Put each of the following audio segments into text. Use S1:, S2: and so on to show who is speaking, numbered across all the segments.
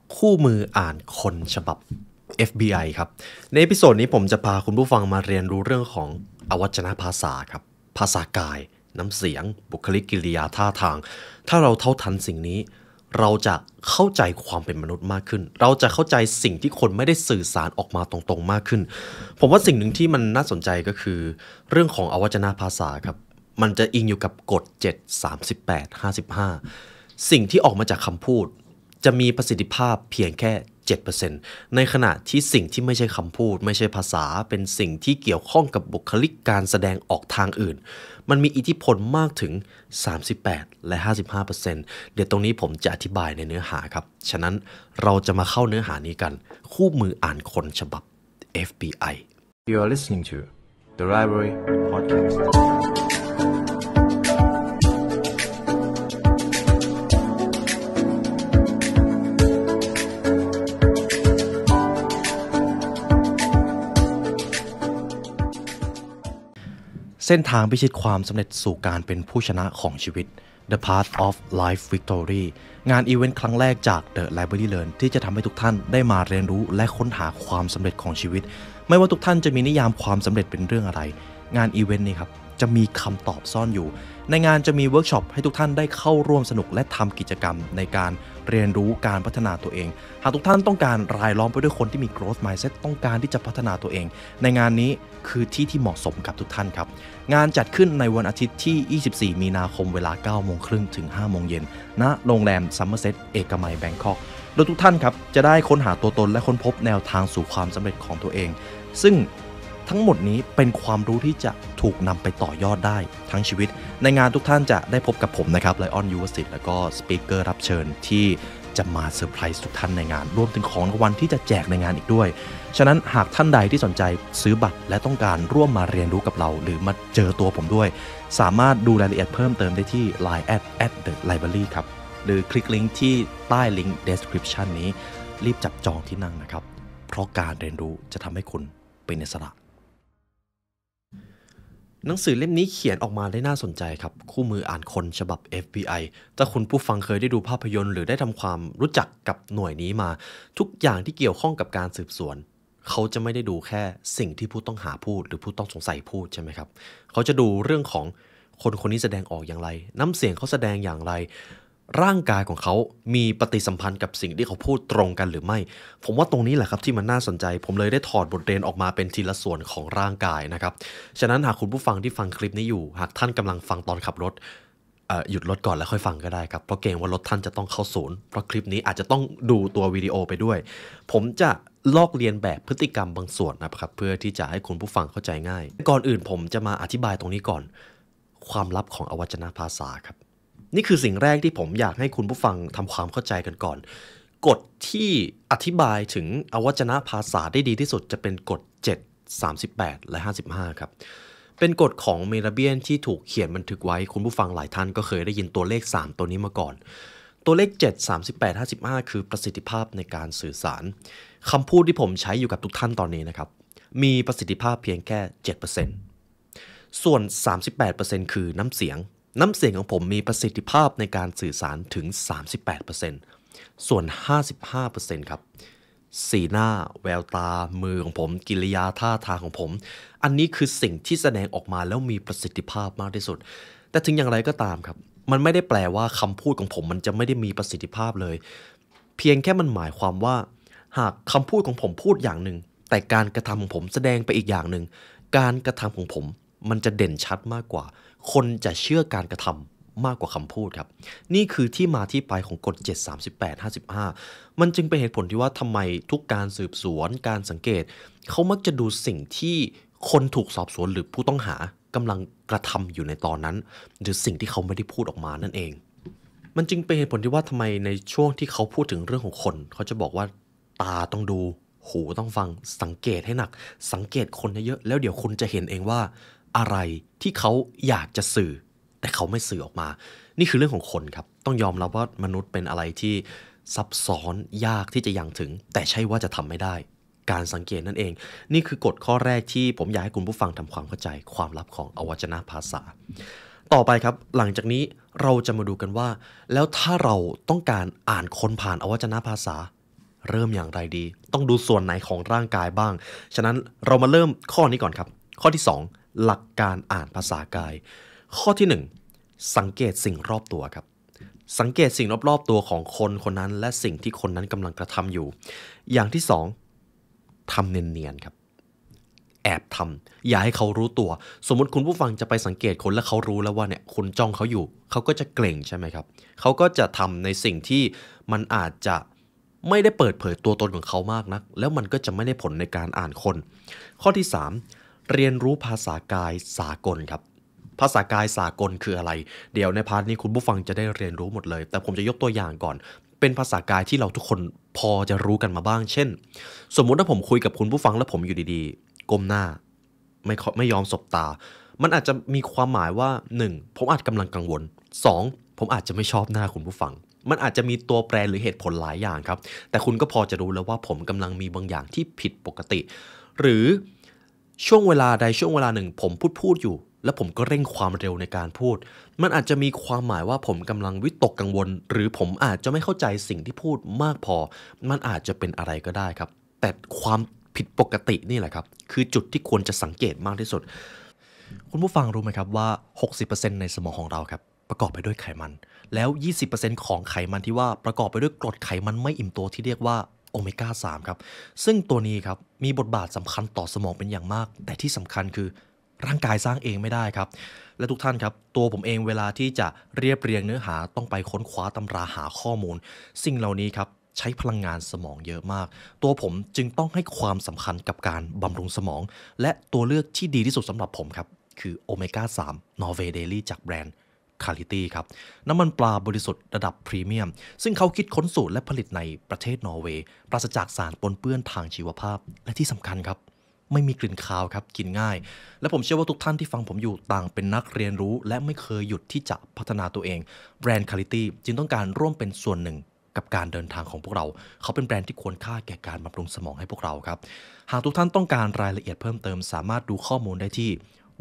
S1: คู่มืออ่านคนฉบับ FBI ครับในเอพิโซดนี้ผมจะพาคุณผู้ฟังมาเรียนรู้เรื่องของอวัจนภาษาครับภาษากายน้ำเสียงบุคลิกกิริยาท่าทางถ้าเราเท่าทันสิ่งนี้เราจะเข้าใจความเป็นมนุษย์มากขึ้นเราจะเข้าใจสิ่งที่คนไม่ได้สื่อสารออกมาตรงๆมากขึ้นผมว่าสิ่งหนึ่งที่มันน่าสนใจก็คือเรื่องของอวัจนภาษาครับมันจะอิงอยู่กับกฎ7 38 55สิ่งที่ออกมาจากคำพูดจะมีประสิทธิภาพเพียงแค่ 7% ในขณะที่สิ่งที่ไม่ใช่คำพูดไม่ใช่ภาษาเป็นสิ่งที่เกี่ยวข้องกับบุคลิกการแสดงออกทางอื่นมันมีอิทธิพลมากถึง 38 และ 55% เดี๋ยวตรงนี้ผมจะอธิบายในเนื้อหาครับฉะนั้นเราจะมาเข้าเนื้อหานี้กันคู่มืออ่านคนฉบับ FBI
S2: You are listening to The Library Podcast.
S1: เส้นทางพิชิตความสำเร็จสู่การเป็นผู้ชนะของชีวิต The Path of Life Victory งานอีเวนต์ครั้งแรกจาก The Library Learn ที่จะทำให้ทุกท่านได้มาเรียนรู้และค้นหาความสำเร็จของชีวิตไม่ว่าทุกท่านจะมีนิยามความสำเร็จเป็นเรื่องอะไรงานอีเวนต์นี้ครับจะมีคำตอบซ่อนอยู่ในงานจะมีเวิร์กช็อปให้ทุกท่านได้เข้าร่วมสนุกและทำกิจกรรมในการเรียนรู้การพัฒนาตัวเองหากทุกท่านต้องการรายล้อมไปด้วยคนที่มี growth mindset ต้องการที่จะพัฒนาตัวเองในงานนี้คือที่ที่เหมาะสมกับทุกท่านครับงานจัดขึ้นในวันอาทิตย์ที่24มีนาคมเวลา 9 โมงครึ่งถึง 5 โมงเย็นณโรงแรมซัมเมอร์เซตเอกมัยแบงคอกโดยทุกท่านครับจะได้ค้นหาตัวตนและค้นพบแนวทางสู่ความสำเร็จของตัวเองซึ่งทั้งหมดนี้เป็นความรู้ที่จะถูกนำไปต่อยอดได้ทั้งชีวิตในงานทุกท่านจะได้พบกับผมนะครับไลออน ยูวสิทธิ์แล้วก็สปีกเกอร์รับเชิญที่จะมาเซอร์ไพรส์ทุกท่านในงานรวมถึงของรางวัลที่จะแจกในงานอีกด้วยฉะนั้นหากท่านใดที่สนใจซื้อบัตรและต้องการร่วมมาเรียนรู้กับเราหรือมาเจอตัวผมด้วยสามารถดูรายละเอียดเพิ่มเติมได้ที่ Line @the_library ครับหรือคลิกลิงก์ที่ใต้ลิงก์ description นี้รีบจับจองที่นั่งนะครับเพราะการเรียนรู้จะทำให้คุณเป็นอิสระหนังสือเล่มนี้เขียนออกมาได้น่าสนใจครับคู่มืออ่านคนฉบับ FBI ถ้าคุณผู้ฟังเคยได้ดูภาพยนตร์หรือได้ทำความรู้จักกับหน่วยนี้มาทุกอย่างที่เกี่ยวข้องกับการสืบสวนเขาจะไม่ได้ดูแค่สิ่งที่ผู้ต้องหาพูดหรือผู้ต้องสงสัยพูดใช่ไหมครับเขาจะดูเรื่องของคนคนนี้แสดงออกอย่างไรน้ำเสียงเขาแสดงอย่างไรร่างกายของเขามีปฏิสัมพันธ์กับสิ่งที่เขาพูดตรงกันหรือไม่ผมว่าตรงนี้แหละครับที่มันน่าสนใจผมเลยได้ถอดบทเรียนออกมาเป็นทีละส่วนของร่างกายนะครับฉะนั้นหากคุณผู้ฟังที่ฟังคลิปนี้อยู่หากท่านกำลังฟังตอนขับรถหยุดรถก่อนแล้วค่อยฟังก็ได้ครับเพราะเกรงว่ารถท่านจะต้องเข้าศูนย์เพราะคลิปนี้อาจจะต้องดูตัววิดีโอไปด้วยผมจะลอกเลียนแบบพฤติกรรมบางส่วนนะครับเพื่อที่จะให้คุณผู้ฟังเข้าใจง่ายก่อนอื่นผมจะมาอธิบายตรงนี้ก่อนความลับของอวัจนภาษาครับนี่คือสิ่งแรกที่ผมอยากให้คุณผู้ฟังทำความเข้าใจกันก่อนกฎที่อธิบายถึงอวัจนภาษาได้ดีที่สุดจะเป็นกฎ7 38 และ 55ครับเป็นกฎของเมราเบียนที่ถูกเขียนบันทึกไว้คุณผู้ฟังหลายท่านก็เคยได้ยินตัวเลข3ตัวนี้มาก่อนตัวเลข7 38 55คือประสิทธิภาพในการสื่อสารคำพูดที่ผมใช้อยู่กับทุกท่านตอนนี้นะครับมีประสิทธิภาพเพียงแค่ 7% ส่วน 38% คือน้ำเสียงของผมมีประสิทธิภาพในการสื่อสารถึง 38% ส่วน 55% ครับสีหน้าแววตามือของผมกิริยาท่าทางของผมอันนี้คือสิ่งที่แสดงออกมาแล้วมีประสิทธิภาพมากที่สุดแต่ถึงอย่างไรก็ตามครับมันไม่ได้แปลว่าคำพูดของผมมันจะไม่ได้มีประสิทธิภาพเลยเพียงแค่มันหมายความว่าหากคำพูดของผมพูดอย่างหนึ่งแต่การกระทำของผมแสดงไปอีกอย่างหนึ่งการกระทำของผมมันจะเด่นชัดมากกว่าคนจะเชื่อการกระทำมากกว่าคำพูดครับนี่คือที่มาที่ไปของกฎ7 38 55มันจึงเป็นเหตุผลที่ว่าทำไมทุกการสืบสวนการสังเกตเขามักจะดูสิ่งที่คนถูกสอบสวนหรือผู้ต้องหากำลังกระทำอยู่ในตอนนั้นหรือสิ่งที่เขาไม่ได้พูดออกมานั่นเองมันจึงเป็นเหตุผลที่ว่าทำไมในช่วงที่เขาพูดถึงเรื่องของคนเขาจะบอกว่าตาต้องดูหูต้องฟังสังเกตให้หนักสังเกตคนเยอะแล้วเดี๋ยวคุณจะเห็นเองว่าอะไรที่เขาอยากจะสื่อแต่เขาไม่สื่อออกมานี่คือเรื่องของคนครับต้องยอมรับว่ามนุษย์เป็นอะไรที่ซับซ้อนยากที่จะยังถึงแต่ใช่ว่าจะทำไม่ได้การสังเกตนั่นเองนี่คือกฎข้อแรกที่ผมอยากให้คุณผู้ฟังทำความเข้าใจความลับของอวัจนภาษาต่อไปครับหลังจากนี้เราจะมาดูกันว่าแล้วถ้าเราต้องการอ่านคนผ่านอวัจนภาษาเริ่มอย่างไรดีต้องดูส่วนไหนของร่างกายบ้างฉะนั้นเรามาเริ่มข้อนี้ก่อนครับข้อที่2หลักการอ่านภาษากายข้อที่1สังเกตสิ่งรอบตัวครับสังเกตสิ่งรอบๆตัวของคนคนนั้นและสิ่งที่คนนั้นกำลังกระทำอยู่อย่างที่2ทำเนียนๆครับแอบทำอย่าให้เขารู้ตัวสมมติคุณผู้ฟังจะไปสังเกตคนแล้วเขารู้แล้วว่าเนี่ยคุณจ้องเขาอยู่เขาก็จะเกรงใช่ไหมครับเขาก็จะทำในสิ่งที่มันอาจจะไม่ได้เปิดเผยตัวตนของเขามากนักแล้วมันก็จะไม่ได้ผลในการอ่านคนข้อที่3เรียนรู้ภาษากายสากลครับภาษากายสากลคืออะไรเดี๋ยวในพาร์ทนี้คุณผู้ฟังจะได้เรียนรู้หมดเลยแต่ผมจะยกตัวอย่างก่อนเป็นภาษากายที่เราทุกคนพอจะรู้กันมาบ้างเช่นสมมุติถ้าผมคุยกับคุณผู้ฟังแล้วผมอยู่ดีๆก้มหน้าไม่ยอมสบตามันอาจจะมีความหมายว่า1ผมอาจกำลังกังวล2ผมอาจจะไม่ชอบหน้าคุณผู้ฟังมันอาจจะมีตัวแปรหรือเหตุผลหลายอย่างครับแต่คุณก็พอจะรู้แล้วว่าผมกำลังมีบางอย่างที่ผิดปกติหรือช่วงเวลาใดช่วงเวลาหนึ่งผมพูดอยู่แล้วผมก็เร่งความเร็วในการพูดมันอาจจะมีความหมายว่าผมกำลังวิตกกังวลหรือผมอาจจะไม่เข้าใจสิ่งที่พูดมากพอมันอาจจะเป็นอะไรก็ได้ครับแต่ความผิดปกตินี่แหละครับคือจุดที่ควรจะสังเกตมากที่สุดคุณผู้ฟังรู้ไหมครับว่า 60% ในสมองของเราครับประกอบไปด้วยไขมันแล้ว 20% ของไขมันที่ว่าประกอบไปด้วยกรดไขมันไม่อิ่มตัวที่เรียกว่าโอเมก้า 3ครับซึ่งตัวนี้ครับมีบทบาทสำคัญต่อสมองเป็นอย่างมากแต่ที่สำคัญคือร่างกายสร้างเองไม่ได้ครับและทุกท่านครับตัวผมเองเวลาที่จะเรียบเรียงเนื้อหาต้องไปค้นคว้าตำราหาข้อมูลสิ่งเหล่านี้ครับใช้พลังงานสมองเยอะมากตัวผมจึงต้องให้ความสำคัญกับการบำรุงสมองและตัวเลือกที่ดีที่สุดสำหรับผมครับคือโอเมก้า 3 Norway Daily จากแบรนด์ Quality ครับน้ำมันปลาบริสุทธิ์ระดับพรีเมียมซึ่งเขาคิดค้นสูตรและผลิตในประเทศนอร์เวย์ปราศจากสารปนเปื้อนทางชีวภาพและที่สำคัญครับไม่มีกลิ่นคาวครับกินง่ายและผมเชื่อว่าทุกท่านที่ฟังผมอยู่ต่างเป็นนักเรียนรู้และไม่เคยหยุดที่จะพัฒนาตัวเองแบรนด์ Quality จึงต้องการร่วมเป็นส่วนหนึ่งกับการเดินทางของพวกเราเขาเป็นแบรนด์ที่ควรค่าแก่การบำรุงสมองให้พวกเราครับหากทุกท่านต้องการรายละเอียดเพิ่มเติมสามารถดูข้อมูลได้ที่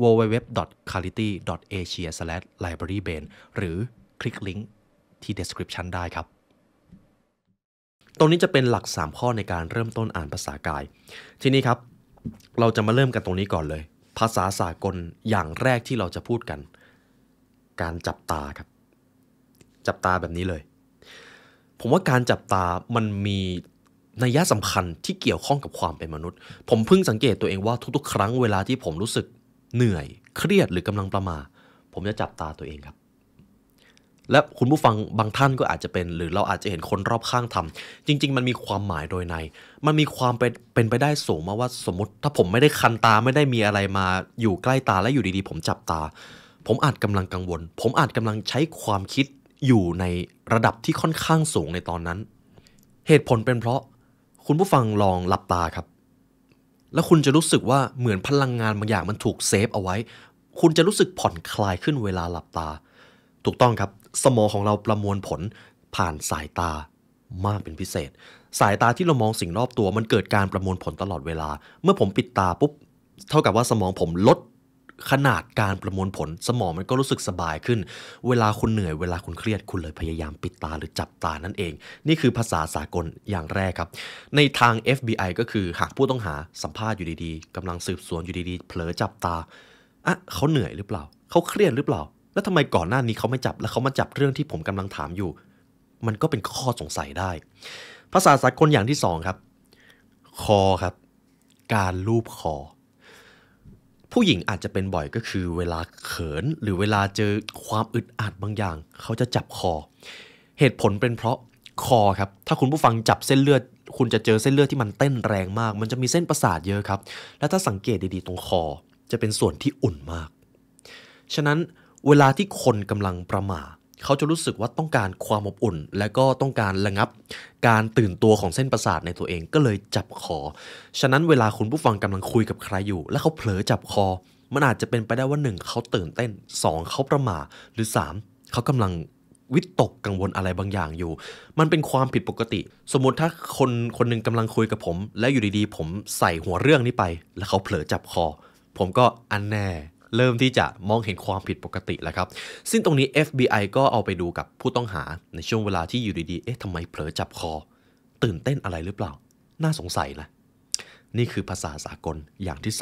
S1: www.quality.asia/librarybane หรือคลิกลิงก์ที่ description ได้ครับตรงนี้จะเป็นหลัก3ข้อในการเริ่มต้นอ่านภาษากายทีนี้ครับเราจะมาเริ่มกันตรงนี้ก่อนเลยภาษาสากลอย่างแรกที่เราจะพูดกันการจับตาครับจับตาแบบนี้เลยผมว่าการจับตามันมีนัยสำคัญที่เกี่ยวข้องกับความเป็นมนุษย์ผมเพิ่งสังเกตตัวเองว่าทุกๆครั้งเวลาที่ผมรู้สึกเหนื่อยเครียดหรือกำลังประหม่าผมจะจับตาตัวเองครับและคุณผู้ฟังบางท่านก็อาจจะเป็นหรือเราอาจจะเห็นคนรอบข้างทำจริงๆมันมีความหมายโดยในมันมีความเป็นไปได้สูงมากว่าสมมติถ้าผมไม่ได้คันตาไม่ได้มีอะไรมาอยู่ใกล้ตาและอยู่ดีๆผมจับตาผมอาจกำลังกังวลผมอาจกำลังใช้ความคิดอยู่ในระดับที่ค่อนข้างสูงในตอนนั้นเหตุผลเป็นเพราะคุณผู้ฟังลองหลับตาครับแล้วคุณจะรู้สึกว่าเหมือนพลังงานบางอย่างมันถูกเซฟเอาไว้คุณจะรู้สึกผ่อนคลายขึ้นเวลาหลับตาถูกต้องครับสมองของเราประมวลผลผ่านสายตามากเป็นพิเศษสายตาที่เรามองสิ่งรอบตัวมันเกิดการประมวลผลตลอดเวลาเมื่อผมปิดตาปุ๊บเท่ากับว่าสมองผมลดขนาดการประมวลผลสมองมันก็รู้สึกสบายขึ้นเวลาคุณเหนื่อยเวลาคุณเครียดคุณเลยพยายามปิดตาหรือจับตานั่นเองนี่คือภาษาสากลอย่างแรกครับในทาง FBI ก็คือหากผู้ต้องหาสัมภาษณ์อยู่ดีๆกำลังสืบสวนอยู่ดีๆเผลอจับตาเขาเหนื่อยหรือเปล่าเขาเครียดหรือเปล่าแล้วทำไมก่อนหน้านี้เขาไม่จับแล้วเขามาจับเรื่องที่ผมกำลังถามอยู่มันก็เป็นข้อสงสัยได้ภาษาสากลอย่างที่2ครับคอครับการลูบคอผู้หญิงอาจจะเป็นบ่อยก็คือเวลาเขินหรือเวลาเจอความอึดอัดบางอย่างเขาจะจับคอเหตุผลเป็นเพราะคอครับถ้าคุณผู้ฟังจับเส้นเลือดคุณจะเจอเส้นเลือดที่มันเต้นแรงมากมันจะมีเส้นประสาทเยอะครับและถ้าสังเกตดีๆตรงคอจะเป็นส่วนที่อุ่นมากฉะนั้นเวลาที่คนกำลังประหม่าเขาจะรู้สึกว่าต้องการความอบอุ่นและก็ต้องการระงับการตื่นตัวของเส้นประสาทในตัวเองก็เลยจับคอฉะนั้นเวลาคุณผู้ฟังกำลังคุยกับใครอยู่และเขาเผลอจับคอมันอาจจะเป็นไปได้ว่า1เขาตื่นเต้น2เขาประหม่าหรือ3เขากำลังวิตกกังวลอะไรบางอย่างอยู่มันเป็นความผิดปกติสมมติถ้าคนหนึ่งกำลังคุยกับผมแล้วอยู่ดีๆผมใส่หัวเรื่องนี้ไปแล้วเขาเผลอจับคอผมก็อันแน่เริ่มที่จะมองเห็นความผิดปกติแล้วครับซึ่งตรงนี้ FBI ก็เอาไปดูกับผู้ต้องหาในช่วงเวลาที่อยู่ดีๆทำไมเผลอจับคอตื่นเต้นอะไรหรือเปล่าน่าสงสัยนะนี่คือภาษาสากลอย่างที่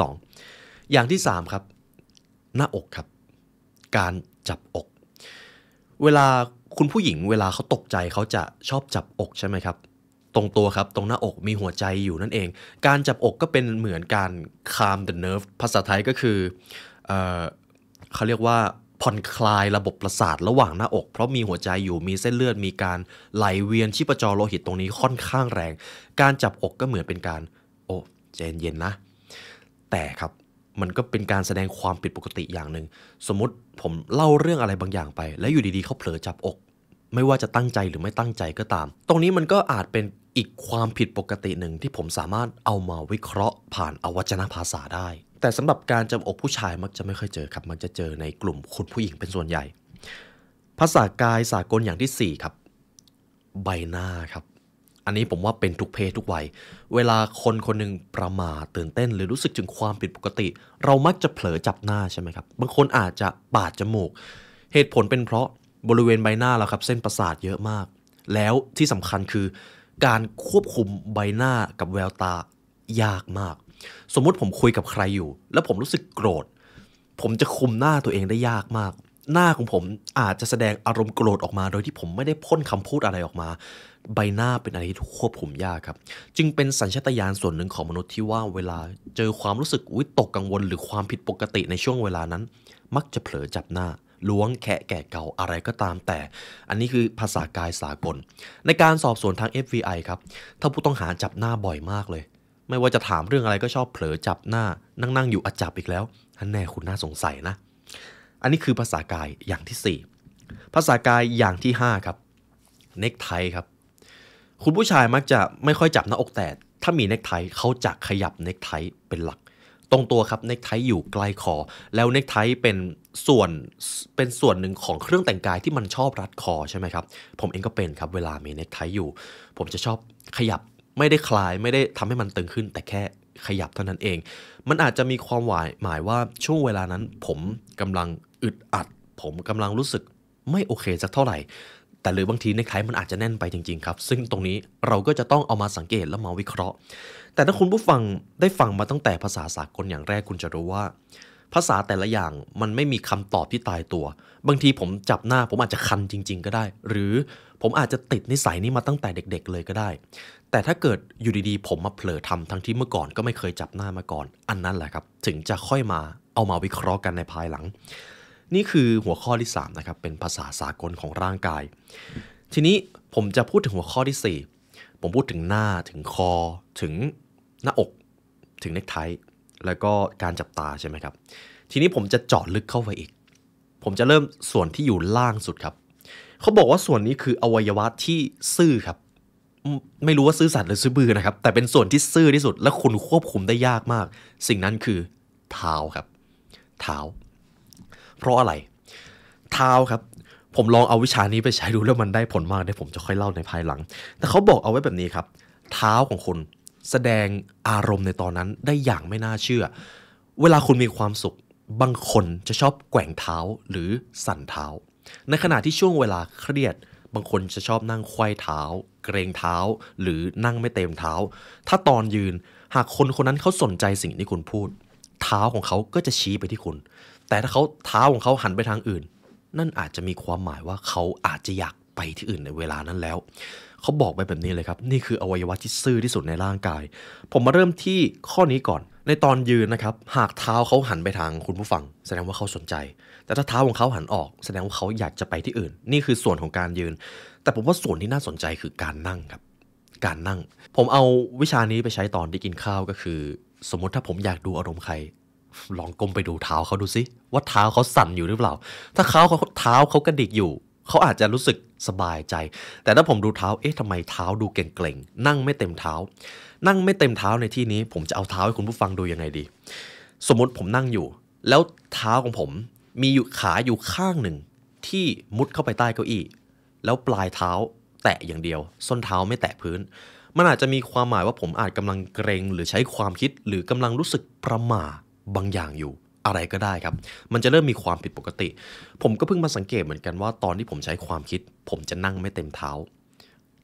S1: 2อย่างที่3ครับหน้าอกครับการจับอก เวลาคุณผู้หญิงเวลาเขาตกใจเขาจะชอบจับอกใช่ไหมครับตรงตัวครับตรงหน้าอกมีหัวใจอยู่นั่นเองการจับอกก็เป็นเหมือนการ calm the nerve ภาษาไทยก็คือเอ่อเขาเรียกว่าผ่อนคลายระบบประสาทระหว่างหน้าอกเพราะมีหัวใจอยู่มีเส้นเลือดมีการไหลเวียนชีพจรโลหิตตรงนี้ค่อนข้างแรงการจับอกก็เหมือนเป็นการโอ้ใจเย็นๆนะแต่ครับมันก็เป็นการแสดงความผิดปกติอย่างหนึ่งสมมุติผมเล่าเรื่องอะไรบางอย่างไปแล้วอยู่ดีๆเขาเผลอจับอกไม่ว่าจะตั้งใจหรือไม่ตั้งใจก็ตามตรงนี้มันก็อาจเป็นอีกความผิดปกติหนึ่งที่ผมสามารถเอามาวิเคราะห์ผ่านอวัจนภาษาได้แต่สำหรับการจับอกผู้ชายมักจะไม่ค่อยเจอครับมักจะเจอในกลุ่มคุณผู้หญิงเป็นส่วนใหญ่ภาษากายสากลอย่างที่4ครับใบหน้าครับอันนี้ผมว่าเป็นทุกเพศทุกวัยเวลาคนคนหนึ่งประหม่าตื่นเต้นหรือรู้สึกถึงความผิดปกติเรามักจะเผลอจับหน้าใช่ไหมครับบางคนอาจจะปาดจมูกเหตุผลเป็นเพราะบริเวณใบหน้าเราครับเส้นประสาทเยอะมากแล้วที่สำคัญคือการควบคุมใบหน้ากับแววตายากมากสมมุติผมคุยกับใครอยู่แล้วผมรู้สึกโกรธผมจะคุมหน้าตัวเองได้ยากมากหน้าของผมอาจจะแสดงอารมณ์โกรธออกมาโดยที่ผมไม่ได้พ่นคำพูดอะไรออกมาใบหน้าเป็นอะไรที่ควบคุมยากครับจึงเป็นสัญชาตญาณส่วนหนึ่งของมนุษย์ที่ว่าเวลาเจอความรู้สึกวิตกกังวลหรือความผิดปกติในช่วงเวลานั้นมักจะเผลอจับหน้าล้วงแคะแกะเกาอะไรก็ตามแต่อันนี้คือภาษากายสากลในการสอบสวนทาง FBI ครับถ้าผู้ต้องหาจับหน้าบ่อยมากเลยไม่ว่าจะถามเรื่องอะไรก็ชอบเผลอจับหน้านั่งอยู่จับอีกแล้วท่านแน่คุณน่าสงสัยนะอันนี้คือภาษากายอย่างที่4ภาษากายอย่างที่5ครับเนคไทครับคุณผู้ชายมักจะไม่ค่อยจับหน้าอกแต่ถ้ามีเนคไทเขาจะขยับเนคไทเป็นหลักตรงตัวครับเนคไทอยู่ใกล้คอแล้วเนคไทเป็นส่วนหนึ่งของเครื่องแต่งกายที่มันชอบรัดคอใช่ไหมครับผมเองก็เป็นครับเวลามีเนคไทอยู่ผมจะชอบขยับไม่ได้คลายไม่ได้ทำให้มันตึงขึ้นแต่แค่ขยับเท่านั้นเองมันอาจจะมีความหมายว่าช่วงเวลานั้นผมกำลังอึดอัดผมกำลังรู้สึกไม่โอเคสักเท่าไหร่แต่หรือบางทีเนคไทมันอาจจะแน่นไปจริงๆครับซึ่งตรงนี้เราก็จะต้องเอามาสังเกตและมาวิเคราะห์แต่ถ้าคุณผู้ฟังได้ฟังมาตั้งแต่ภาษาสากลอย่างแรกคุณจะรู้ว่าภาษาแต่ละอย่างมันไม่มีคำตอบที่ตายตัวบางทีผมจับหน้าผมอาจจะคันจริงๆก็ได้หรือผมอาจจะติดนิสัยนี้มาตั้งแต่เด็กๆเลยก็ได้แต่ถ้าเกิดอยู่ดีๆผมมาเผลอทำทั้งที่เมื่อก่อนก็ไม่เคยจับหน้ามาก่อนอันนั้นแหละครับถึงจะค่อยมาเอามาวิเคราะห์กันในภายหลังนี่คือหัวข้อที่3นะครับเป็นภาษาสากลของร่างกายทีนี้ผมจะพูดถึงหัวข้อที่4ผมพูดถึงหน้าถึงคอถึงหน้าอกถึงเนคไทแล้วก็การจับตาใช่ไหมครับทีนี้ผมจะเจาะลึกเข้าไปอีกผมจะเริ่มส่วนที่อยู่ล่างสุดครับเขาบอกว่าส่วนนี้คืออวัยวะที่ซื่อครับไม่รู้ว่าซื่อสัตย์หรือซื่อบื้อนะครับแต่เป็นส่วนที่ซื่อที่สุดและคุณควบคุมได้ยากมากสิ่งนั้นคือเท้าครับเท้าเพราะอะไรเท้าครับผมลองเอาวิชานี้ไปใช้ดูแล้วมันได้ผลมากเดี๋ยวผมจะค่อยเล่าในภายหลังแต่เขาบอกเอาไว้แบบนี้ครับเท้าของคุณแสดงอารมณ์ในตอนนั้นได้อย่างไม่น่าเชื่อเวลาคุณมีความสุขบางคนจะชอบแกว่งเท้าหรือสั่นเท้าในขณะที่ช่วงเวลาเครียดบางคนจะชอบนั่งไขว้เท้าเกรงเท้าหรือนั่งไม่เต็มเท้าถ้าตอนยืนหากคนคนนั้นเขาสนใจสิ่งที่คุณพูดเท้าของเขาก็จะชี้ไปที่คุณแต่ถ้าเท้าของเขาหันไปทางอื่นนั่นอาจจะมีความหมายว่าเขาอาจจะอยากไปที่อื่นในเวลานั้นแล้วเขาบอกไปแบบนี้เลยครับนี่คืออวัยวะที่ซื่อที่สุดในร่างกายผมมาเริ่มที่ข้อนี้ก่อนในตอนยืนนะครับหากเท้าเขาหันไปทางคุณผู้ฟังแสดงว่าเขาสนใจแต่ถ้าเท้าของเขาหันออกแสดงว่าเขาอยากจะไปที่อื่นนี่คือส่วนของการยืนแต่ผมว่าส่วนที่น่าสนใจคือการนั่งครับการนั่งผมเอาวิชานี้ไปใช้ตอนที่กินข้าวก็คือสมมติถ้าผมอยากดูอารมณ์ใครลองก้มไปดูเท้าเขาดูซิว่าเท้าเขาสั่นอยู่หรือเปล่าถ้าเท้าเขากระดิกอยู่เขาอาจจะรู้สึกสบายใจแต่ถ้าผมดูเท้าทำไมเท้าดูเกร็งๆนั่งไม่เต็มเท้านั่งไม่เต็มเท้าในที่นี้ผมจะเอาเท้าให้คุณผู้ฟังดูยังไงดีสมมติผมนั่งอยู่แล้วเท้าของผมมีอยู่ขาอยู่ข้างหนึ่งที่มุดเข้าไปใต้เก้าอี้แล้วปลายเท้าแตะอย่างเดียวส้นเท้าไม่แตะพื้นมันอาจจะมีความหมายว่าผมอาจกำลังเกรงหรือใช้ความคิดหรือกำลังรู้สึกประหม่าบางอย่างอยู่อะไรก็ได้ครับมันจะเริ่มมีความผิดปกติผมก็เพิ่งมาสังเกตเหมือนกันว่าตอนที่ผมใช้ความคิดผมจะนั่งไม่เต็มเท้า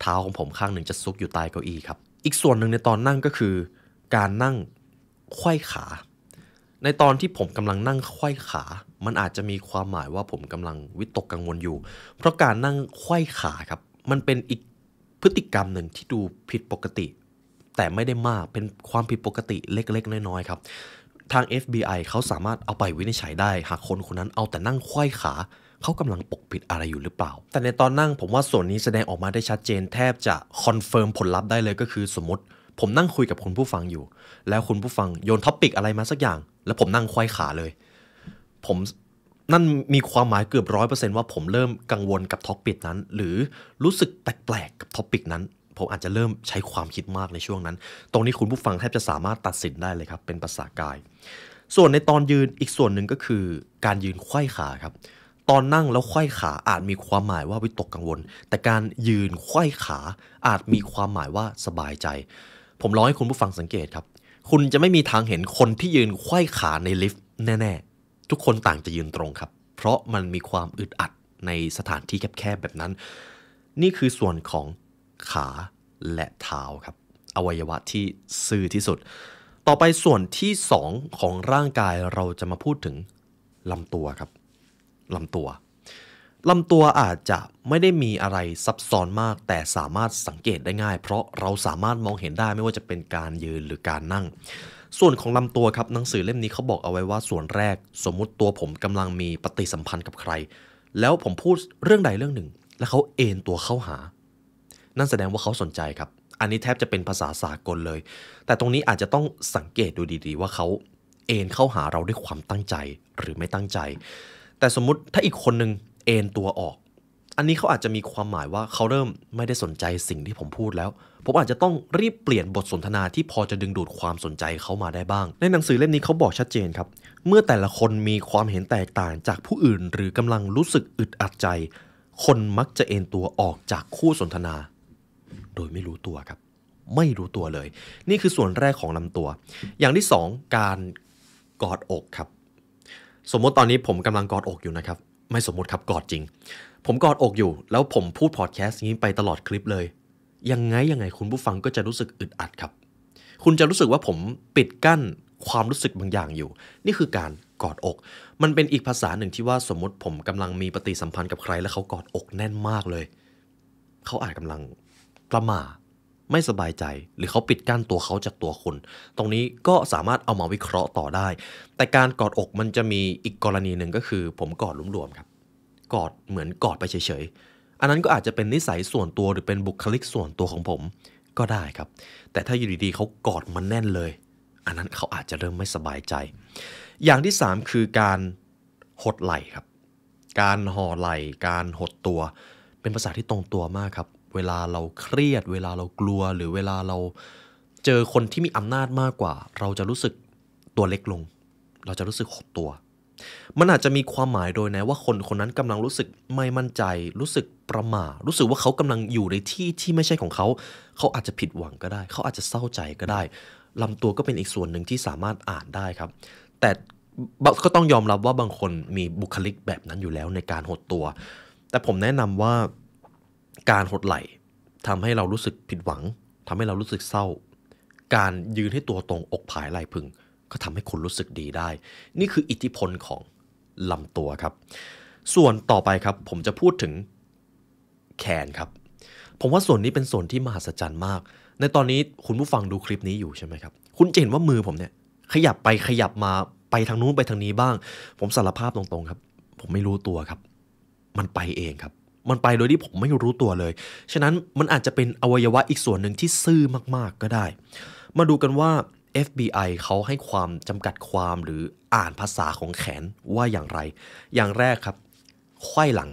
S1: เท้าของผมข้างหนึ่งจะซุกอยู่ใต้เก้าอี้ครับอีกส่วนหนึ่งในตอนนั่งก็คือการนั่งไขว้ขาในตอนที่ผมกำลังนั่งไขว้ขามันอาจจะมีความหมายว่าผมกำลังวิตกกังวลอยู่เพราะการนั่งไขว้ขาครับมันเป็นอีกพฤติกรรมหนึ่งที่ดูผิดปกติแต่ไม่ได้มากเป็นความผิดปกติเล็กๆน้อยๆครับทาง FBI เขาสามารถเอาไปวินิจฉัยได้หากคนคนนั้นเอาแต่นั่งไขว้ขาเขากำลังปกปิดอะไรอยู่หรือเปล่าแต่ในตอนนั่งผมว่าส่วนนี้แสดงออกมาได้ชัดเจนแทบจะคอนเฟิร์มผลลัพธ์ได้เลยก็คือสมมติผมนั่งคุยกับคุณผู้ฟังอยู่แล้วคุณผู้ฟังโยนท็อปิกอะไรมาสักอย่างแล้วผมนั่งไขว้ขาเลยผมนั่นมีความหมายเกือบ 100% ว่าผมเริ่มกังวลกับท็อปิกนั้นหรือรู้สึกแปลกๆกับท็อปิกนั้นผมอาจจะเริ่มใช้ความคิดมากในช่วงนั้นตรงนี้คุณผู้ฟังแทบจะสามารถตัดสินได้เลยครับเป็นภาษากายส่วนในตอนยืนอีกส่วนหนึ่งก็คือการยืนไขว้ขาครับตอนนั่งแล้วไขว้ขาอาจมีความหมายว่าวิตกกังวลแต่การยืนไขว้ขาอาจมีความหมายว่าสบายใจผมลองให้คุณผู้ฟังสังเกตครับคุณจะไม่มีทางเห็นคนที่ยืนไขว้ขาในลิฟต์แน่ๆทุกคนต่างจะยืนตรงครับเพราะมันมีความอึดอัดในสถานที่แคบๆแบบนั้นนี่คือส่วนของขาและเท้าครับอวัยวะที่ซื่อที่สุดต่อไปส่วนที่2ของร่างกายเราจะมาพูดถึงลำตัวครับลำตัวอาจจะไม่ได้มีอะไรซับซ้อนมากแต่สามารถสังเกตได้ง่ายเพราะเราสามารถมองเห็นได้ไม่ว่าจะเป็นการยืนหรือการนั่งส่วนของลำตัวครับหนังสือเล่มนี้เขาบอกเอาไว้ว่าส่วนแรกสมมุติตัวผมกำลังมีปฏิสัมพันธ์กับใครแล้วผมพูดเรื่องใดเรื่องหนึ่งแล้วเขาเอนตัวเข้าหานั่นแสดงว่าเขาสนใจครับอันนี้แทบจะเป็นภาษาสากลเลยแต่ตรงนี้อาจจะต้องสังเกตดูดีๆว่าเขาเอนเข้าหาเราด้วยความตั้งใจหรือไม่ตั้งใจแต่สมมุติถ้าอีกคนนึงเอนตัวออกอันนี้เขาอาจจะมีความหมายว่าเขาเริ่มไม่ได้สนใจสิ่งที่ผมพูดแล้วผมอาจจะต้องรีบเปลี่ยนบทสนทนาที่พอจะดึงดูดความสนใจเขามาได้บ้างในหนังสือเล่มนี้เขาบอกชัดเจนครับเมื่อแต่ละคนมีความเห็นแตกต่างจากผู้อื่นหรือกำลังรู้สึกอึดอัดใจคนมักจะเอนตัวออกจากคู่สนทนาโดยไม่รู้ตัวครับไม่รู้ตัวเลยนี่คือส่วนแรกของลำตัวอย่างที่2การกอดอกครับสมมติตอนนี้ผมกำลังกอดอกอยู่นะครับไม่สมมติครับกอดจริงผมกอดอกอยู่แล้วผมพูดพอดแคสต์นี้ไปตลอดคลิปเลยยังไงคุณผู้ฟังก็จะรู้สึกอึดอัดครับคุณจะรู้สึกว่าผมปิดกั้นความรู้สึกบางอย่างอยู่นี่คือการกอดอกมันเป็นอีกภาษาหนึ่งที่ว่าสมมติผมกำลังมีปฏิสัมพันธ์กับใครแล้วเขากอดอกแน่นมากเลยเขาอาจกำลังประหม่าไม่สบายใจหรือเขาปิดกั้นตัวเขาจากตัวคุณตรงนี้ก็สามารถเอามาวิเคราะห์ต่อได้แต่การกอดอกมันจะมีอีกกรณีหนึ่งก็คือผมกอดรวมๆครับกอดเหมือนกอดไปเฉยๆอันนั้นก็อาจจะเป็นนิสัยส่วนตัวหรือเป็นบุคลิกส่วนตัวของผมก็ได้ครับแต่ถ้าอยู่ดีๆเขากอดมันแน่นเลยอันนั้นเขาอาจจะเริ่มไม่สบายใจอย่างที่3คือการหดไหล่ครับการห่อไหล่การหดตัวเป็นภาษาที่ตรงตัวมากครับเวลาเราเครียดเวลาเรากลัวหรือเวลาเราเจอคนที่มีอำนาจมากกว่าเราจะรู้สึกตัวเล็กลงเราจะรู้สึกหดตัวมันอาจจะมีความหมายโดยนะว่าคนคนนั้นกำลังรู้สึกไม่มั่นใจรู้สึกประหม่ารู้สึกว่าเขากำลังอยู่ในที่ที่ไม่ใช่ของเขาเขาอาจจะผิดหวังก็ได้เขาอาจจะเศร้าใจก็ได้ลำตัวก็เป็นอีกส่วนหนึ่งที่สามารถอ่านได้ครับแต่ก็ต้องยอมรับว่าบางคนมีบุคลิกแบบนั้นอยู่แล้วในการหดตัวแต่ผมแนะนำว่าการหดไหล่ทำให้เรารู้สึกผิดหวังทำให้เรารู้สึกเศร้าการยืนให้ตัวตรงอกผายไหล่พึงก็ทำให้คุณรู้สึกดีได้นี่คืออิทธิพลของลำตัวครับส่วนต่อไปครับผมจะพูดถึงแขนครับผมว่าส่วนนี้เป็นส่วนที่มหัศจรรย์มากในตอนนี้คุณผู้ฟังดูคลิปนี้อยู่ใช่ไหมครับคุณจะเห็นว่ามือผมเนี่ยขยับไปขยับมาไปทางนู้นไปทางนี้บ้างผมสารภาพตรงๆครับผมไม่รู้ตัวครับมันไปเองครับมันไปโดยที่ผมไม่รู้ตัวเลยฉะนั้นมันอาจจะเป็นอวัยวะอีกส่วนหนึ่งที่ซื่อมากๆก็ได้มาดูกันว่า FBI เขาให้ความจำกัดความหรืออ่านภาษาของแขนว่าอย่างไรอย่างแรกครับไขว้หลัง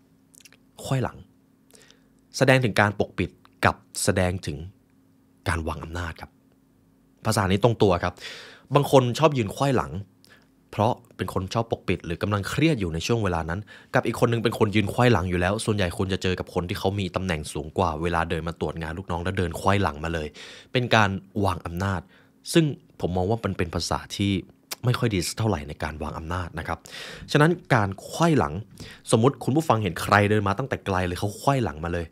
S1: แสดงถึงการปกปิดกับแสดงถึงการวางอำนาจครับภาษานี้ตรงตัวครับบางคนชอบยืนไขว้หลังเพราะเป็นคนชอบปกปิดหรือกำลังเครียดอยู่ในช่วงเวลานั้นกับอีกคนนึงเป็นคนยืนไขว้หลังอยู่แล้วส่วนใหญ่คุณจะเจอกับคนที่เขามีตำแหน่งสูงกว่าเวลาเดินมาตรวจงานลูกน้องแล้วเดินไขว้หลังมาเลยเป็นการวางอำนาจซึ่งผมมองว่ามันเป็นภาษาที่ไม่ค่อยดีเท่าไหร่ในการวางอำนาจนะครับฉะนั้นการไขว้หลังสมมุติคุณผู้ฟังเห็นใครเดินมาตั้งแต่ไกลเลยเขาไขว้หลังมาเลย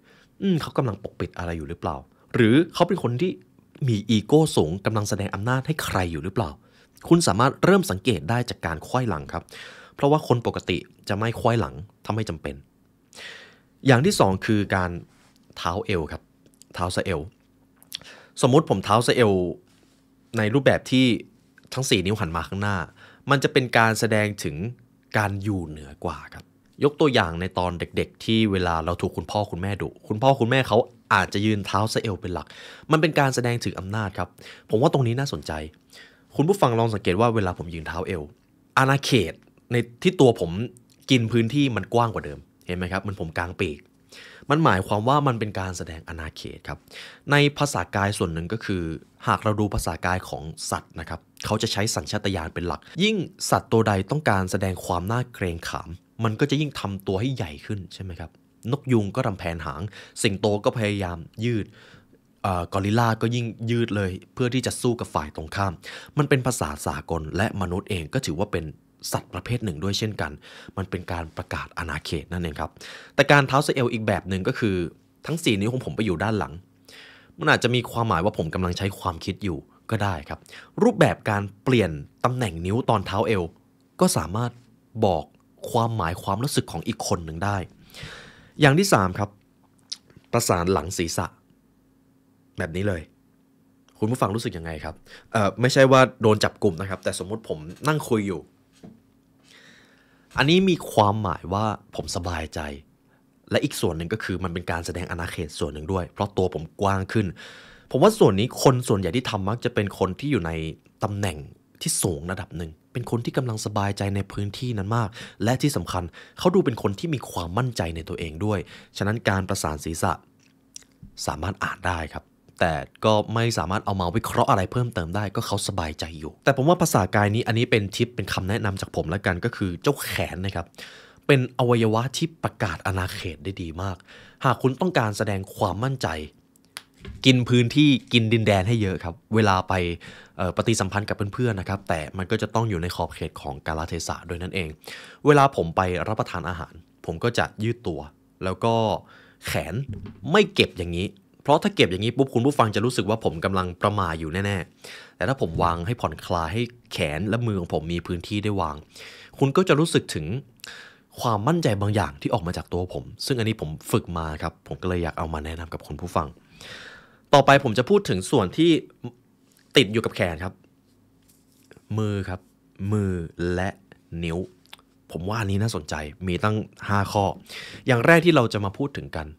S1: เขากำลังปกปิดอะไรอยู่หรือเปล่าหรือเขาเป็นคนที่มีอีโก้สูงกำลังแสดงอำนาจให้ใครอยู่หรือเปล่าคุณสามารถเริ่มสังเกตได้จากการไขว้หลังครับเพราะว่าคนปกติจะไม่ไขว้หลังถ้าไม่จำเป็นอย่างที่2คือการเท้าเอวครับเท้าสะเอวสมมุติผมเท้าสะเอวในรูปแบบที่ทั้ง4นิ้วหันมาข้างหน้ามันจะเป็นการแสดงถึงการอยู่เหนือกว่าครับยกตัวอย่างในตอนเด็กๆที่เวลาเราถูกคุณพ่อคุณแม่ดุคุณพ่อคุณแม่เขาอาจจะยืนเท้าสะเอวเป็นหลักมันเป็นการแสดงถึงอำนาจครับผมว่าตรงนี้น่าสนใจคุณผู้ฟังลองสังเกตว่าเวลาผมยืนเท้าเอวอาณาเขตในที่ตัวผมกินพื้นที่มันกว้างกว่าเดิมเห็นไหมครับมันผมกลางปีกมันหมายความว่ามันเป็นการแสดงอาณาเขตครับในภาษากายส่วนหนึ่งก็คือหากเราดูภาษากายของสัตว์นะครับเขาจะใช้สัญชาตญาณเป็นหลักยิ่งสัตว์ตัวใดต้องการแสดงความน่าเกรงขามมันก็จะยิ่งทำตัวให้ใหญ่ขึ้นใช่ไหมครับนกยูงก็รำแผนหางสิงโตก็พยายามยืดกอริลลาก็ยิ่งยืดเลยเพื่อที่จะสู้กับฝ่ายตรงข้ามมันเป็นภาษาสากลและมนุษย์เองก็ถือว่าเป็นสัตว์ประเภทหนึ่งด้วยเช่นกันมันเป็นการประกาศอาณาเขตนั่นเองครับแต่การเท้าสะเอวอีกแบบหนึ่งก็คือทั้ง4นิ้วของผมไปอยู่ด้านหลังมันอาจจะมีความหมายว่าผมกำลังใช้ความคิดอยู่ก็ได้ครับรูปแบบการเปลี่ยนตำแหน่งนิ้วตอนเท้าเอวก็สามารถบอกความหมายความรู้สึกของอีกคนหนึ่งได้อย่างที่3ครับประสานหลังศีรษะแบบนี้เลยคุณผู้ฟังรู้สึกยังไงครับไม่ใช่ว่าโดนจับกลุ่มนะครับแต่สมมุติผมนั่งคุยอยู่อันนี้มีความหมายว่าผมสบายใจและอีกส่วนหนึ่งก็คือมันเป็นการแสดงอาณาเขตส่วนหนึ่งด้วยเพราะตัวผมกว้างขึ้นผมว่าส่วนนี้คนส่วนใหญ่ที่ทำมักจะเป็นคนที่อยู่ในตำแหน่งที่สูงระดับหนึ่งเป็นคนที่กำลังสบายใจในพื้นที่นั้นมากและที่สำคัญเขาดูเป็นคนที่มีความมั่นใจในตัวเองด้วยฉะนั้นการประสานศีรษะสามารถอ่านได้ครับแต่ก็ไม่สามารถเอามาวิเคราะห์อะไรเพิ่มเติมได้ก็เขาสบายใจอยู่แต่ผมว่าภาษากายนี้อันนี้เป็นทิปเป็นคำแนะนำจากผมแล้วกันก็คือเจ้าแขนนะครับเป็นอวัยวะที่ประกาศอาณาเขตได้ดีมากหากคุณต้องการแสดงความมั่นใจกินพื้นที่กินดินแดนให้เยอะครับเวลาไปปฏิสัมพันธ์กับเพื่อนๆนะครับแต่มันก็จะต้องอยู่ในขอบเขตของกาลเทศะด้วยนั่นเองเวลาผมไปรับประทานอาหารผมก็จะยืดตัวแล้วก็แขนไม่เก็บอย่างนี้เพราะถ้าเก็บอย่างนี้ปุ๊บคุณผู้ฟังจะรู้สึกว่าผมกำลังประมาอยู่แน่ๆแต่ถ้าผมวางให้ผ่อนคลายให้แขนและมือของผมมีพื้นที่ได้วางคุณก็จะรู้สึกถึงความมั่นใจบางอย่างที่ออกมาจากตัวผมซึ่งอันนี้ผมฝึกมาครับผมก็เลยอยากเอามาแนะนำกับคุณผู้ฟังต่อไปผมจะพูดถึงส่วนที่ติดอยู่กับแขนครับมือครับมือและนิ้วผมว่าอันนี้น่าสนใจมีตั้ง5ข้ออย่างแรกที่เราจะมาพูดถึงกัน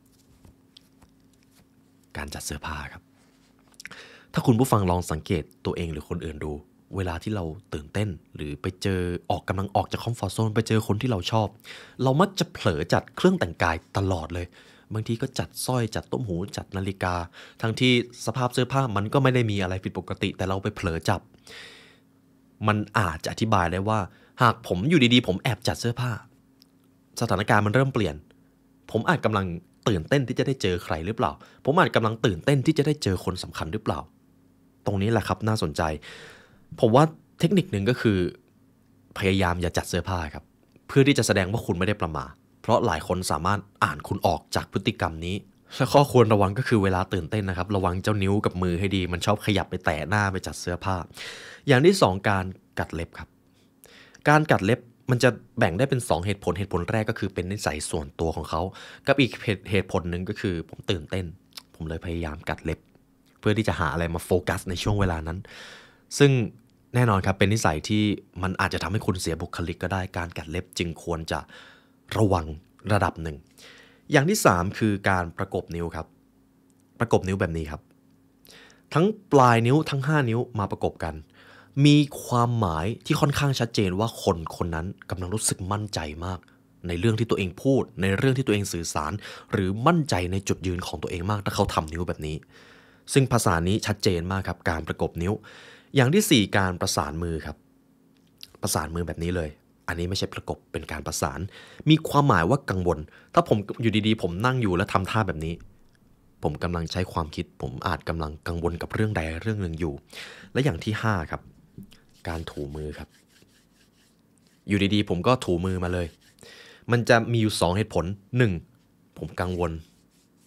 S1: การจัดเสื้อผ้าครับถ้าคุณผู้ฟังลองสังเกตตัวเองหรือคนอื่นดูเวลาที่เราตื่นเต้นหรือไปเจอกำลังออกจากคอมฟอร์ทโซนไปเจอคนที่เราชอบเรามักจะเผลอจัดเครื่องแต่งกายตลอดเลยบางทีก็จัดสร้อยจัดต้มหูจัดนาฬิกาทั้งที่สภาพเสื้อผ้ามันก็ไม่ได้มีอะไรผิดปกติแต่เราไปเผลอจับมันอาจจะอธิบายได้ว่าหากผมอยู่ดีๆผมแอบจัดเสื้อผ้าสถานการณ์มันเริ่มเปลี่ยนผมอาจกำลังตื่นเต้นที่จะได้เจอใครหรือเปล่าผมอาจกำลังตื่นเต้นที่จะได้เจอคนสำคัญหรือเปล่าตรงนี้แหละครับน่าสนใจผมว่าเทคนิคหนึ่งก็คือพยายามอย่าจัดเสื้อผ้าครับเพื่อที่จะแสดงว่าคุณไม่ได้ประมาทเพราะหลายคนสามารถอ่านคุณออกจากพฤติกรรมนี้และข้อควรระวังก็คือเวลาตื่นเต้นนะครับระวังเจ้านิ้วกับมือให้ดีมันชอบขยับไปแตะหน้าไปจัดเสื้อผ้าอย่างที่2การกัดเล็บครับการกัดเล็บมันจะแบ่งได้เป็น2เหตุผลแรกก็คือเป็นนิสัยส่วนตัวของเขากับอีกเหตุผลหนึ่งก็คือผมตื่นเต้นผมเลยพยายามกัดเล็บเพื่อที่จะหาอะไรมาโฟกัสในช่วงเวลานั้นซึ่งแน่นอนครับเป็นนิสัยที่มันอาจจะทำให้คุณเสียบุคลิกก็ได้การกัดเล็บจึงควรจะระวังระดับหนึ่งอย่างที่3คือการประกบนิ้วครับประกบนิ้วแบบนี้ครับทั้งปลายนิ้วทั้ง5นิ้วมาประกบกันมีความหมายที่ค่อนข้างชัดเจนว่าคนคนนั้นกำลังรู้สึกมั่นใจมากในเรื่องที่ตัวเองพูดในเรื่องที่ตัวเองสื่อสารหรือมั่นใจในจุดยืนของตัวเองมากถ้าเขาทำนิ้วแบบนี้ซึ่งภาษานี้ชัดเจนมากครับการประกบนิ้วอย่างที่4การประสานมือครับประสานมือแบบนี้เลยอันนี้ไม่ใช่ประกบเป็นการประสานมีความหมายว่ากังวลถ้าผมอยู่ดีๆผมนั่งอยู่แล้วทำท่าแบบนี้ผมกำลังใช้ความคิดผมอาจกำลังกังวลกับเรื่องใดเรื่องหนึ่งอยู่และอย่างที่5ครับการถูมือครับอยู่ดีๆผมก็ถูมือมาเลยมันจะมีอยู่2เหตุผล1ผมกังวล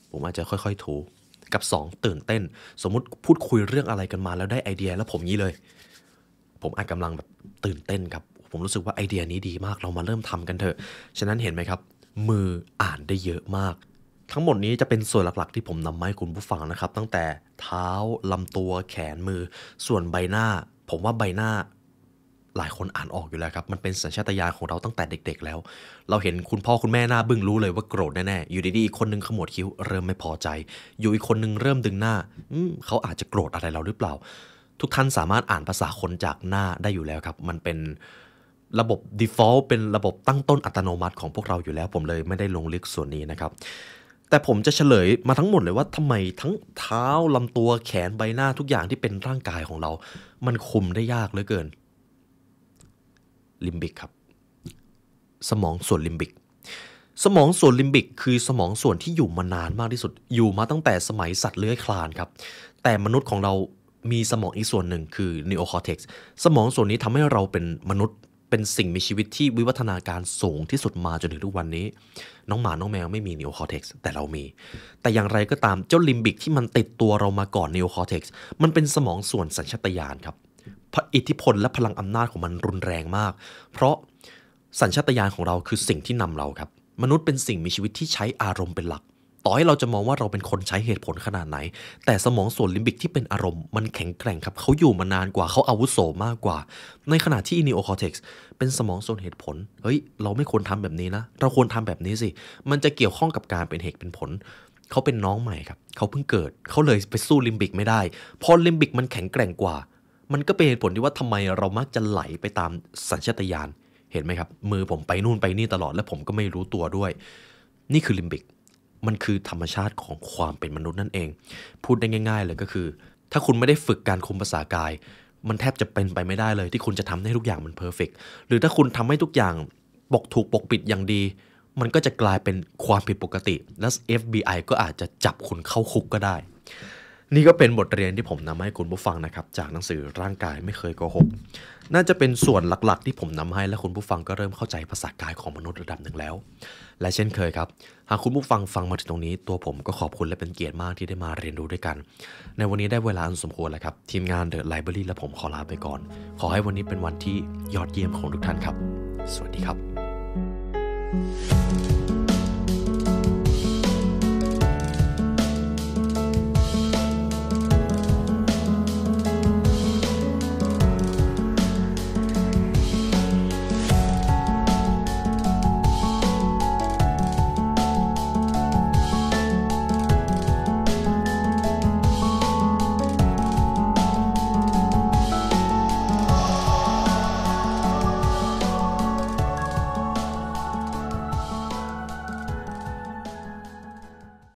S1: ผมอาจจะค่อยๆถูกับ2ตื่นเต้นสมมุติพูดคุยเรื่องอะไรกันมาแล้วได้ไอเดียแล้วผมนี้เลยผมอาจกำลังแบบตื่นเต้นครับผมรู้สึกว่าไอเดียนี้ดีมากเรามาเริ่มทำกันเถอะฉะนั้นเห็นไหมครับมืออ่านได้เยอะมากทั้งหมดนี้จะเป็นส่วนหลักๆที่ผมนำมาให้คุณผู้ฟังนะครับตั้งแต่เท้าลำตัวแขนมือส่วนใบหน้าผมว่าใบหน้าหลายคนอ่านออกอยู่แล้วครับมันเป็นสัญชาตญาณของเราตั้งแต่เด็กๆแล้วเราเห็นคุณพ่อคุณแม่หน้าบึ้งรู้เลยว่าโกรธแน่ๆอยู่ดีๆอีกคนนึงขมวดคิ้วเริ่มไม่พอใจอยู่อีกคนนึงเริ่มดึงหน้าเขาอาจจะโกรธอะไรเราหรือเปล่าทุกท่านสามารถอ่านภาษาคนจากหน้าได้อยู่แล้วครับมันเป็นระบบ default เป็นระบบตั้งต้นอัตโนมัติของพวกเราอยู่แล้วผมเลยไม่ได้ลงลึกส่วนนี้นะครับแต่ผมจะเฉลยมาทั้งหมดเลยว่าทำไมทั้งเท้าลำตัวแขนใบหน้าทุกอย่างที่เป็นร่างกายของเรามันคุมได้ยากเหลือเกินลิมบิกครับสมองส่วนลิมบิกสมองส่วนลิมบิกคือสมองส่วนที่อยู่มานานมากที่สุดอยู่มาตั้งแต่สมัยสัตว์เลื้อยคลานครับแต่มนุษย์ของเรามีสมองอีกส่วนหนึ่งคือนีโอคอร์เทกซ์สมองส่วนนี้ทำให้เราเป็นมนุษย์เป็นสิ่งมีชีวิตที่วิวัฒนาการสูงที่สุดมาจนถึงทุกวันนี้น้องหมาน้องแมวไม่มีนีโอคอร์เทกซ์แต่เรามีแต่อย่างไรก็ตามเจ้าลิมบิกที่มันติดตัวเรามาก่อนนีโอคอร์เทกซ์มันเป็นสมองส่วนสัญชาตญาณครับอิทธิพลและพลังอำนาจของมันรุนแรงมากเพราะสัญชาตญาณของเราคือสิ่งที่นำเราครับมนุษย์เป็นสิ่งมีชีวิตที่ใช้อารมณ์เป็นหลักต่อให้เราจะมองว่าเราเป็นคนใช้เหตุผลขนาดไหนแต่สมองส่วนลิมบิกที่เป็นอารมณ์มันแข็งแกร่งครับเขาอยู่มานานกว่าเขาอาวุโสมากกว่าในขณะที่นีโอคอร์เทกซ์เป็นสมองส่วนเหตุผลเฮ้ยเราไม่ควรทำแบบนี้นะเราควรทำแบบนี้สิมันจะเกี่ยวข้องกับการเป็นเหตุเป็นผลเขาเป็นน้องใหม่ครับเขาเพิ่งเกิดเขาเลยไปสู้ลิมบิกไม่ได้พอลิมบิกมันแข็งแกร่งกว่ามันก็เป็นเหตุผลที่ว่าทำไมเรามักจะไหลไปตามสัญชาตญาณเห็นไหมครับมือผมไปนู่นไปนี่ตลอดและผมก็ไม่รู้ตัวด้วยนี่คือลิมบิกมันคือธรรมชาติของความเป็นมนุษย์นั่นเองพูดได้ง่ายๆเลยก็คือถ้าคุณไม่ได้ฝึกการคุมภาษากายมันแทบจะเป็นไปไม่ได้เลยที่คุณจะทำให้ทุกอย่างมันเพอร์เฟกต์หรือถ้าคุณทำให้ทุกอย่างถูกปกปิดอย่างดีมันก็จะกลายเป็นความผิดปกติและ FBI ก็อาจจะจับคุณเข้าคุกก็ได้นี่ก็เป็นบทเรียนที่ผมนำมาให้คุณผู้ฟังนะครับจากหนังสือร่างกายไม่เคยโกหกน่าจะเป็นส่วนหลักๆที่ผมนำให้และคุณผู้ฟังก็เริ่มเข้าใจภาษากายของมนุษย์ระดับหนึ่งแล้วและเช่นเคยครับหากคุณผู้ฟังฟังมาถึงตรงนี้ตัวผมก็ขอบคุณและเป็นเกียรติมากที่ได้มาเรียนรู้ด้วยกันในวันนี้ได้เวลาอันสมควรแล้วครับทีมงาน The Library และผมขอลาไปก่อนขอให้วันนี้เป็นวันที่ยอดเยี่ยมของทุกท่านครับสวัสดีครับ